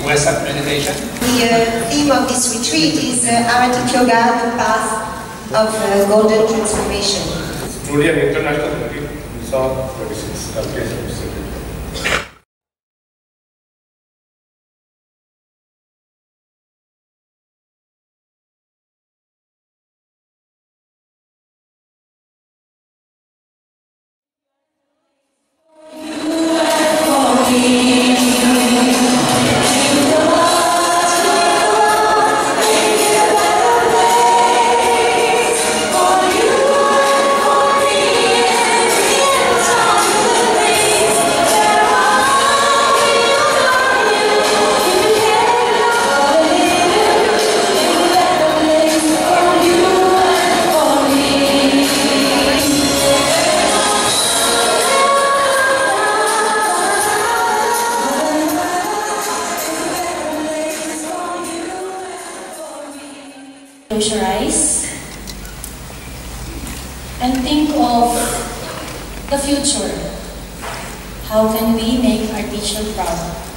Western meditation. The theme of this retreat is Aratik Yoga, the path of golden transformation. Truly an international retreat. We saw 36 countries. Close your eyes and think of the future. How can we make our teacher proud?